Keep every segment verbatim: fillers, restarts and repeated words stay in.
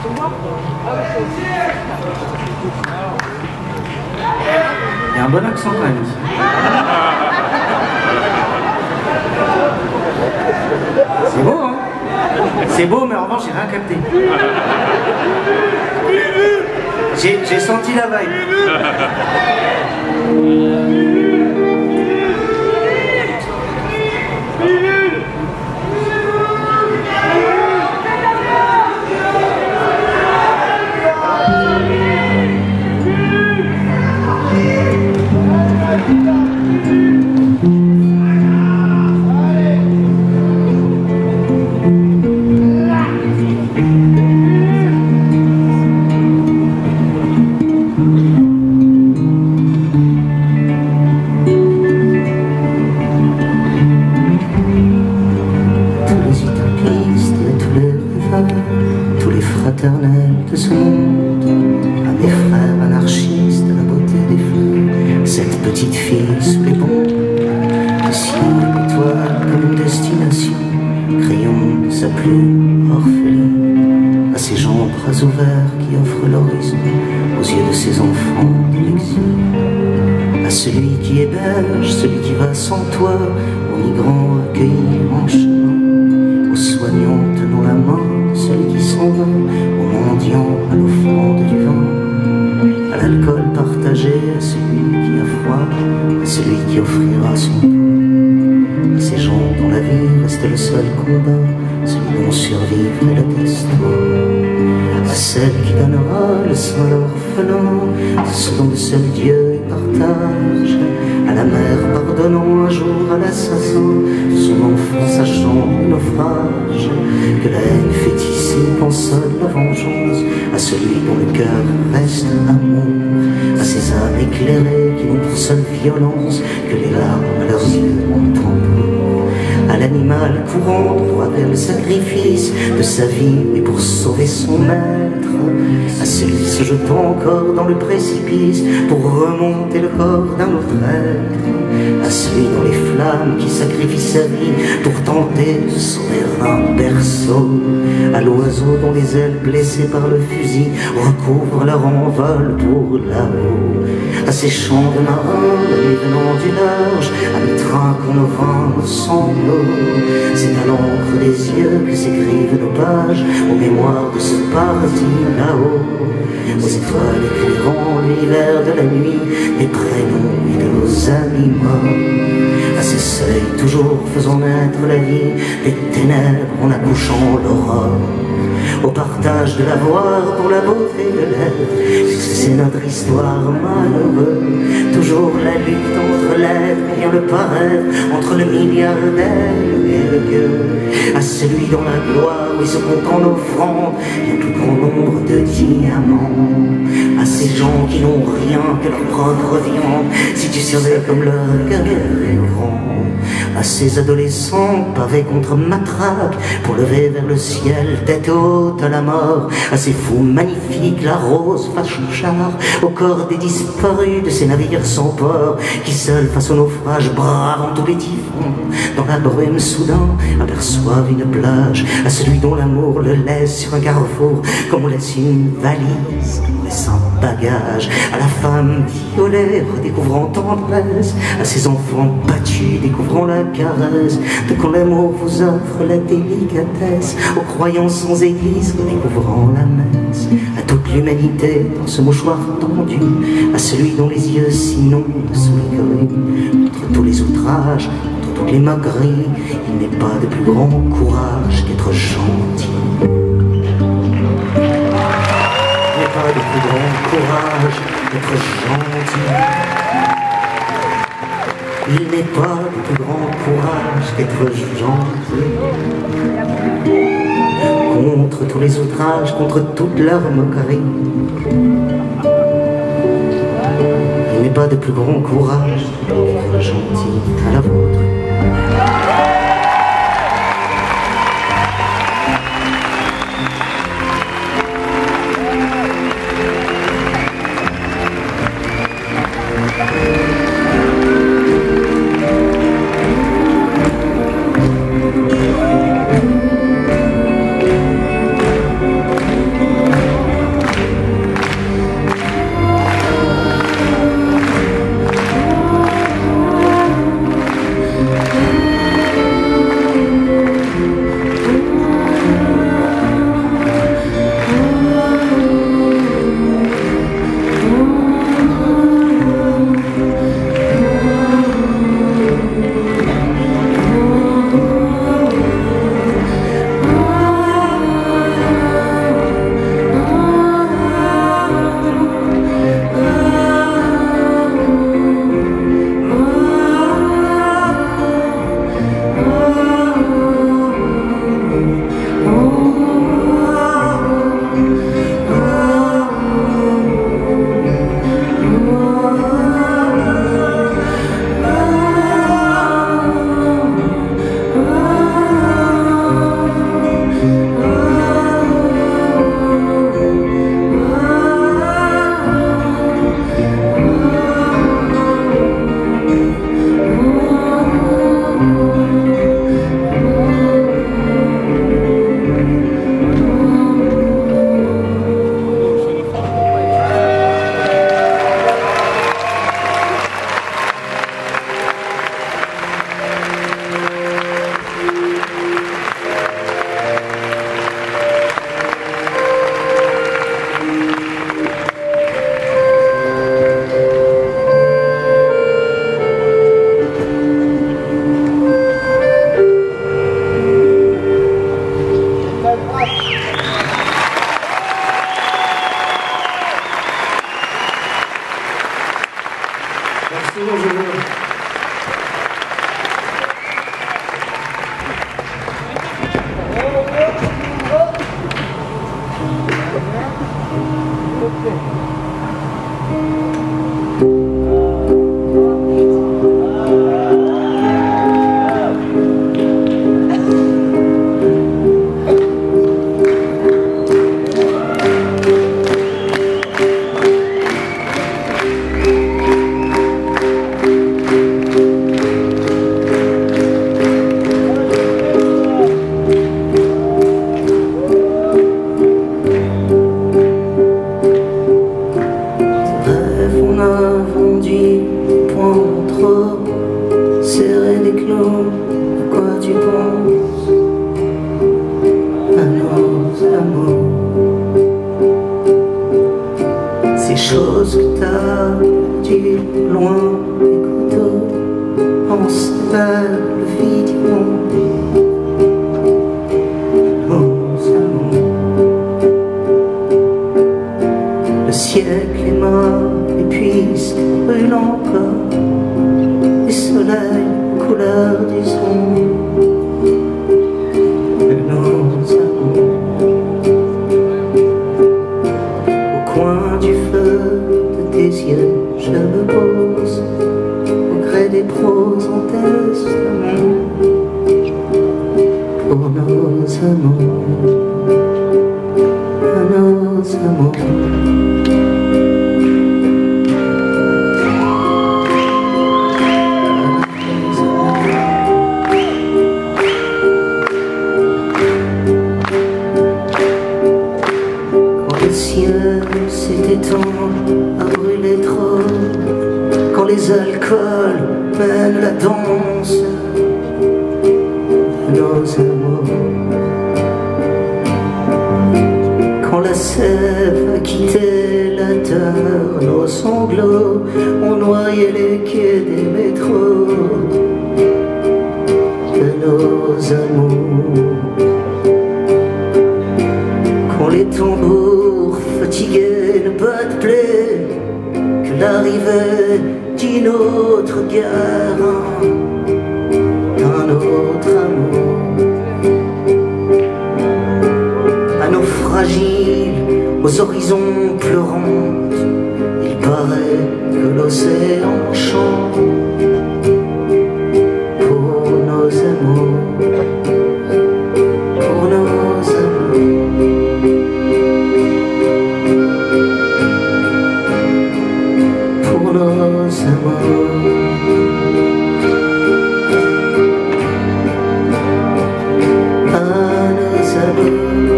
Il y a un bon accent quand même ici. C'est beau, hein? C'est beau, mais en revanche, j'ai rien capté. J'ai senti la vibe. Tous les fraternels de ce monde, à mes frères anarchistes, à la beauté des fleurs, cette petite fille sous les bombes, de ciel étoile comme une destination, crayon, sa plume, orpheline, à ces gens bras ouverts qui offrent l'horizon aux yeux de ces enfants de l'exil, à celui qui héberge, celui qui va sans toi, aux migrants accueillis en chemin, aux soignants tenant la main, celui qui s'en va, aux mendiants, à l'offrande du vin, à l'alcool partagé, à celui qui a froid, à celui qui offrira son pain, à ces gens dont la vie reste le seul combat, celui dont survivre est le destin, à celle qui donnera le sang à l'orphelin, ce dont le seul Dieu partage, à la mère pardonnant un jour à l'assassin, son enfant sachant le naufrage, que la haine fait ici console la vengeance, à celui dont le cœur reste amour, à ces âmes éclairées qui n'ont pour seule violence que les larmes à leurs yeux ont tambour, à l'animal courant droit vers le sacrifice de sa vie et pour sauver son maître, à celui se jetant encore dans le précipice pour remonter le corps d'un autre être, à celui dans les flammes qui sacrifie sa vie pour tenter de sauver un berceau, à l'oiseau dont les ailes blessées par le fusil recouvrent leur envol pour là-haut, à ces champs de marins, la nuit venant du large, à mes trains qu'on nos vins, nos sanglots, c'est à l'encre des yeux que s'écrivent nos pages, aux mémoires de ce paradis là-haut, aux étoiles éclairant l'univers de la nuit, des prénoms et de nos amis morts, à ces seuils toujours faisant naître la vie, des ténèbres en accouchant l'aurore, au partage de l'avoir pour la beauté de l'être, c'est notre histoire malheureuse, toujours la lutte entre l'être et le paraître, entre le milliardaire et le gueux, à celui dont la gloire oui se compte en offrande, et un plus grand nombre de diamants, à ces gens qui n'ont rien que leur propre viande, si tu savais comme leur cœur est grand, à ces adolescents pavés contre matraque pour lever vers le ciel tête haute à la mort, à ces fous magnifiques la rose face au char, au corps des disparus de ces navires sans port qui seuls face au naufrage bravant tous les typhons dans la brume soudain aperçoivent une plage, à celui dont l'amour le laisse sur un carrefour comme on laisse une valise, comme on laisse un bagage, à la femme violée redécouvrant tendresse, à ces enfants battus découvrant la caresse de quand l'amour vous offre la délicatesse, aux croyants sans église redécouvrant la messe, à toute l'humanité dans ce mouchoir tendu, à celui dont les yeux s'inondent sous les grilles, contre tous les outrages, contre toutes les moqueries, il n'est pas de plus grand courage qu'être gentil. Il n'est pas de plus grand courage qu'être gentil. Il n'est pas de plus grand courage qu'être gentil. Contre tous les outrages, contre toute leur moquerie, il n'est pas de plus grand courage qu'être gentil à la vôtre. Serrer des clous, à quoi tu penses? À nos amours, ces choses que t'as dit loin des couteaux, on s'appelle le vide du monde. Nos amours, le siècle est mort et puis se brûle encore. Soleil, couleur du son de nos amours. Au coin du feu de tes yeux, je me pose au gré des proses en testament pour nos amours, à nos amours. S'étend à brûler trop, quand les alcools mènent la danse de nos amours, quand la sève a quitté la terre, nos sanglots ont noyé les quais des métros de nos amours, quand les tambours fatigués ne battent plus que l'arrivée d'une autre guerre, d'un autre amour. À nos fragiles, aux horizons pleurants, il paraît que l'océan chante pour nos amours, pour nos amours. Nos amours, à nos amours,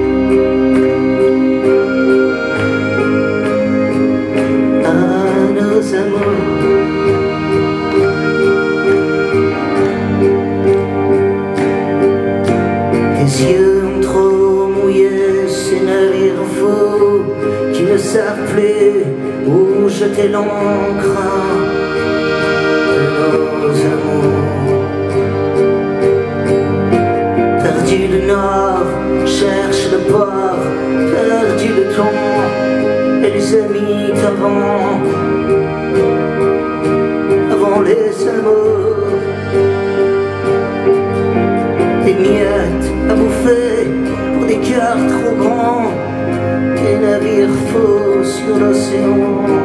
à nos amours. Tes yeux ont trop mouillé ces navires faux qui ne savent plus où jeter l'encre de nos amours. Perdu le nord, cherche le port, perdu le temps et les amis d'avant, avant les amours. Des miettes à bouffer pour des cœurs trop grands, des navires faux sur l'océan.